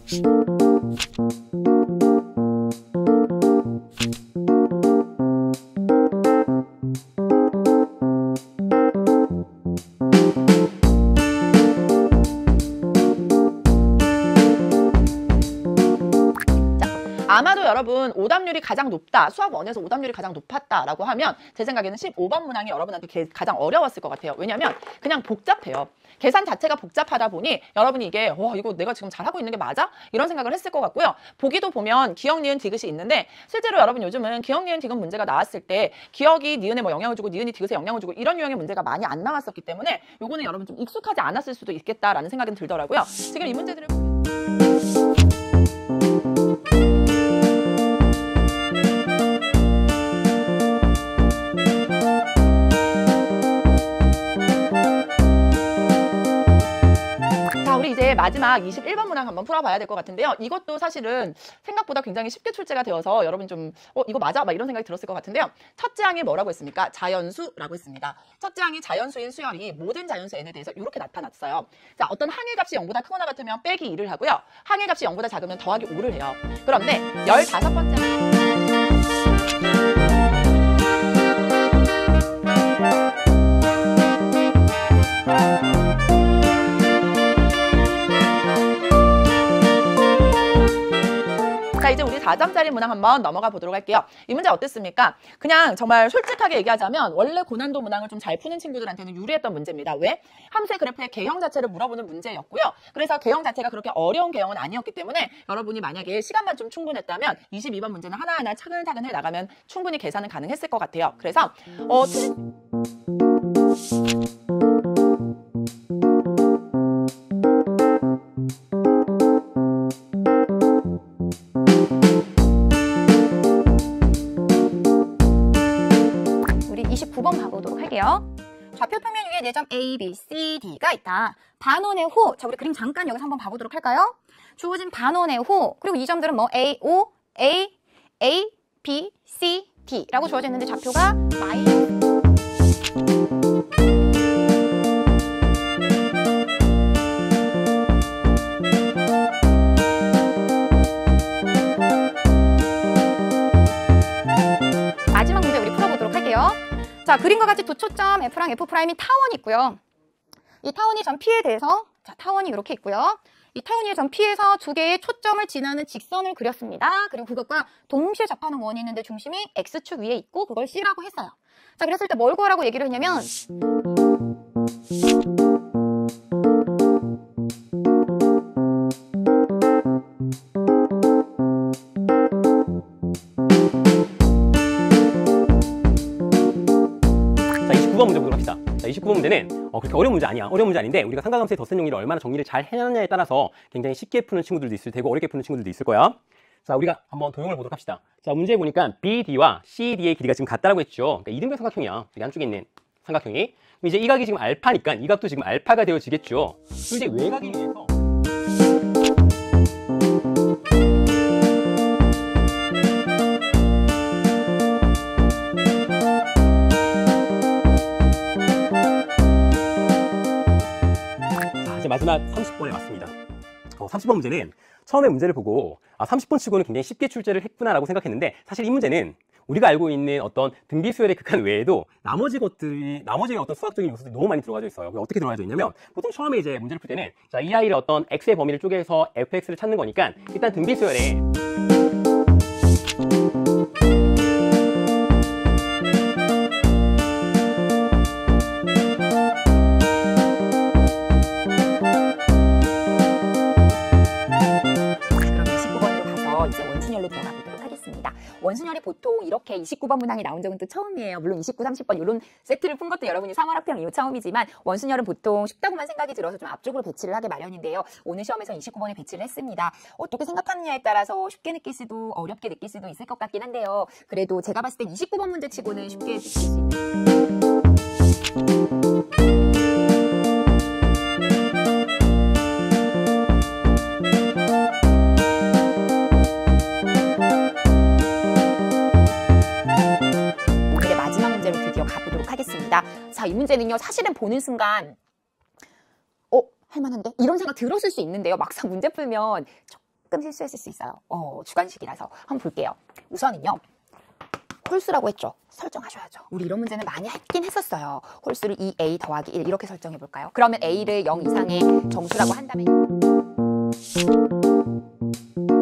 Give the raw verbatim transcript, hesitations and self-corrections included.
아마도 여러분 오답률이 가장 높다, 수학 원에서 오답률이 가장 높았다라고 하면 제 생각에는 십오 번 문항이 여러분한테 가장 어려웠을 것 같아요. 왜냐하면 그냥 복잡해요. 계산 자체가 복잡하다 보니 여러분이 이게 와 이거 내가 지금 잘하고 있는 게 맞아? 이런 생각을 했을 것 같고요. 보기도 보면 기억, 니은, 디귿이 있는데 실제로 여러분 요즘은 기억, 니은, 디귿 문제가 나왔을 때 기억이 니은에 뭐 영향을 주고 니은이 디귿에 영향을 주고 이런 유형의 문제가 많이 안 나왔었기 때문에 요거는 여러분 좀 익숙하지 않았을 수도 있겠다라는 생각이 들더라고요. 지금 이 문제들을 이제 마지막 이십일 번 문항 한번 풀어봐야 될 것 같은데요. 이것도 사실은 생각보다 굉장히 쉽게 출제가 되어서 여러분 좀 어, 이거 맞아? 막 이런 생각이 들었을 것 같은데요. 첫째 항이 뭐라고 했습니까? 자연수라고 했습니다. 첫째 항이 자연수인 수열이 모든 자연수 n에 대해서 이렇게 나타났어요. 자, 어떤 항의 값이 영보다 크거나 같으면 빼기 이를 하고요. 항의 값이 영보다 작으면 더하기 오를 해요. 그런데 열다섯 번째 자, 이제 우리 사 점짜리 문항 한번 넘어가 보도록 할게요. 이 문제 어땠습니까? 그냥 정말 솔직하게 얘기하자면 원래 고난도 문항을 좀 잘 푸는 친구들한테는 유리했던 문제입니다. 왜? 함수의 그래프의 개형 자체를 물어보는 문제였고요. 그래서 개형 자체가 그렇게 어려운 개형은 아니었기 때문에 여러분이 만약에 시간만 좀 충분했다면 이십이 번 문제는 하나하나 차근차근 해 나가면 충분히 계산은 가능했을 것 같아요. 그래서 어, 이십구 번 가보도록 할게요. 좌표 평면 위에 네 점 A, B, C, D가 있다. 반원의 호. 자, 우리 그림 잠깐 여기서 한번 봐보도록 할까요? 주어진 반원의 호. 그리고 이 점들은 뭐 A, O, A, A, B, C, D라고 주어져 있는데 좌표가 마이너스. 마지막 문제 우리 풀어보도록 할게요. 자, 그림과 같이 두 초점 F랑 F'이 타원이 있고요. 이 타원이 점 P에 대해서 자, 타원이 이렇게 있고요. 이 타원이 점 P에서 두 개의 초점을 지나는 직선을 그렸습니다. 그리고 그것과 동시에 접하는 원이 있는데 중심이 X축 위에 있고 그걸 C라고 했어요. 자, 그랬을 때 뭘 구하라고 얘기를 했냐면 이십구 번 문제 보도록 합시다. 자, 이십구 번 문제는 어, 그렇게 어려운 문제 아니야. 어려운 문제 아닌데 우리가 삼각함수의 덧셈 용리를 얼마나 정리를 잘 해놨냐에 따라서 굉장히 쉽게 푸는 친구들도 있을 테고 어렵게 푸는 친구들도 있을 거야. 자, 우리가 한번 도형을 보도록 합시다. 자, 문제에 보니까 비 디와 씨 디의 길이가 지금 같다라고 했죠. 그러니까 이등변 삼각형이야. 여기 안쪽에 있는 삼각형이. 그럼 이제 이 각이 지금 알파니까 이 각도 지금 알파가 되어지겠죠. 그럼 이제 외곽에 의해서 마지막 삼십 번에 왔습니다. 어, 삼십 번 문제는 처음에 문제를 보고 아, 삼십 번 치고는 굉장히 쉽게 출제를 했구나라고 생각했는데 사실 이 문제는 우리가 알고 있는 어떤 등비수열의 극한 외에도 나머지 것들이 나머지 어떤 수학적인 요소들이 너무 많이 들어가져 있어요. 어떻게 들어가져 있냐면 보통 처음에 이제 문제를 풀 때는 자, 이 아이를 어떤 x의 범위를 쪼개서 fx를 찾는 거니까 일단 등비수열에 원순열이 보통 이렇게 이십구 번 문항이 나온 적은 또 처음이에요. 물론 이십구, 삼십 번 이런 세트를 푼 것도 여러분이 삼 월 학평 이후 처음이지만 원순열은 보통 쉽다고만 생각이 들어서 좀 앞쪽으로 배치를 하게 마련인데요. 오늘 시험에서 이십구 번에 배치를 했습니다. 어떻게 생각하느냐에 따라서 쉽게 느낄 수도 어렵게 느낄 수도 있을 것 같긴 한데요. 그래도 제가 봤을 땐 이십구 번 문제 치고는 쉽게 느낄 수 있는 하겠습니다. 자, 이 문제는요, 사실은 보는 순간 어? 할만한데? 이런 생각 들었을 수 있는데요. 막상 문제 풀면 조금 실수했을 수 있어요. 어, 주관식이라서 한번 볼게요. 우선은요. 홀수라고 했죠. 설정하셔야죠. 우리 이런 문제는 많이 했긴 했었어요. 홀수를 이 에이 더하기 일 이렇게 설정해 볼까요? 그러면 A를 영 이상의 정수라고 한다면